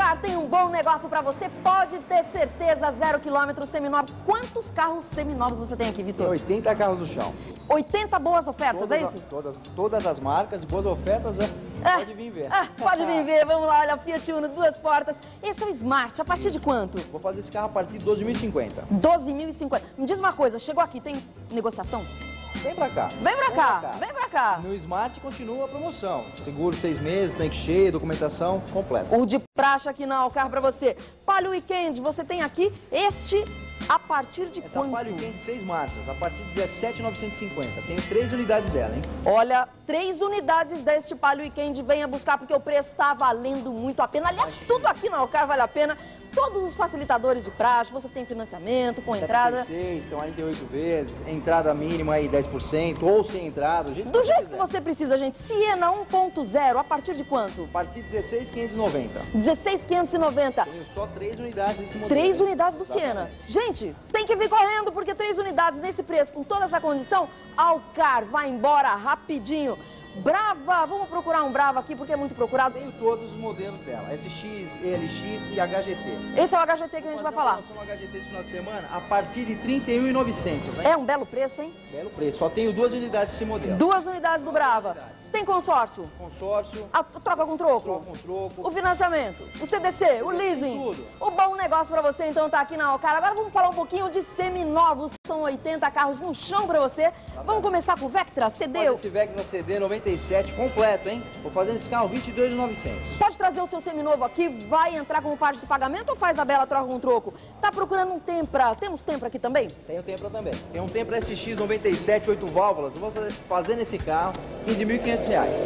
Alcar tem um bom negócio pra você, pode ter certeza, 0 km seminovo. Quantos carros seminovos você tem aqui, Vitor? Tem 80 carros no chão. 80 boas ofertas, é isso? Todas as marcas, boas ofertas, pode vir ver. Pode vir ver, vamos lá, olha, Fiat Uno, 2 portas. Esse é o Smart, a partir de quanto? Vou fazer esse carro a partir de 12.050. 12.050. Me diz uma coisa, chegou aqui, tem negociação? Vem pra cá. Vem pra cá, vem pra cá. No Smart continua a promoção. Seguro 6 meses, tanque cheio, documentação completa. O de praxe aqui na Alcar pra você. Palio Weekend, você tem aqui este a partir de Essa quanto? Palio Weekend 6 marchas, a partir de 17.950. Tenho 3 unidades dela, hein? Olha, 3 unidades deste Palio Weekend, venha buscar porque o preço tá valendo muito a pena. Aliás, tudo aqui na Alcar vale a pena. Todos os facilitadores de praxe, você tem financiamento com entrada. 76, tem 48 vezes, entrada mínima aí 10%, ou sem entrada, do jeito que você precisa, gente. Siena 1.0, a partir de quanto? A partir de 16.590. 16.590. Tenho só 3 unidades desse modelo. 3 unidades do Siena. Gente, tem que vir correndo, porque 3 unidades nesse preço, com toda essa condição, Alcar vai embora rapidinho. Brava, vamos procurar um Brava aqui, porque é muito procurado. Tenho todos os modelos dela, SX, ELX e HGT. Esse é o HGT que a gente vai falar. Vou fazer uma HGT esse final de semana a partir de 31.900, hein? É um belo preço, hein? Belo preço, só tenho 2 unidades desse modelo. 2 unidades do Brava. Tem consórcio? Consórcio. A troca com troco? Troca com troco. O financiamento? O CDC? O leasing? Tudo. O bom negócio pra você, então, tá aqui na Alcar. Agora vamos falar um pouquinho de seminovos. São 80 carros no chão pra você. Vamos começar com o Vectra CD? Esse Vectra CD 97 completo, hein? Vou fazer esse carro 22.900. Pode trazer o seu seminovo aqui, vai entrar como parte de pagamento ou faz a bela troca com troco? Tá procurando um Tempra? Temos Tempra aqui também? Tenho Tempra também. Tem um Tempra SX 97, 8 válvulas. Vou fazer nesse carro R$15.500.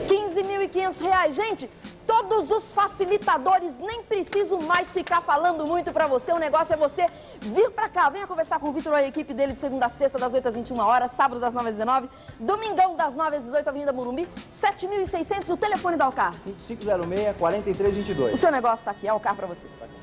R$15.500. Gente, todos os facilitadores, nem preciso mais ficar falando muito pra você. O negócio é você vir pra cá. Venha conversar com o Vitor e a equipe dele de segunda a sexta, das 8 às 21 horas, sábado das 9 às 19, domingão das 9 às 18, Avenida Morumbi, 7.600, o telefone da Alcar. 5506-4322. O seu negócio tá aqui, Alcar pra você.